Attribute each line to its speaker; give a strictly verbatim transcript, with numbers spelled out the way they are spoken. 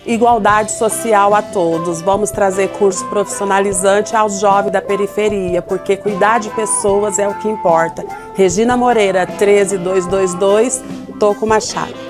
Speaker 1: igualdade social a todos. Vamos trazer curso profissionalizante aos jovens da periferia, porque cuidar de pessoas é o que importa. Regina Moreira, treze mil duzentos e vinte e dois, Toco Machado.